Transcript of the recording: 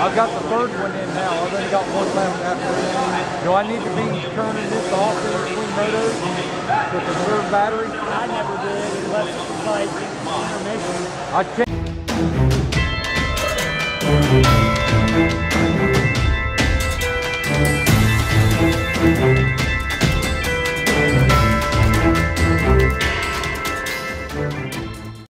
I've got the third one in now. I've only got one left after this. Do I need to be turning this off in between motos to conserve battery? I never did unless it was like intermission. I can't.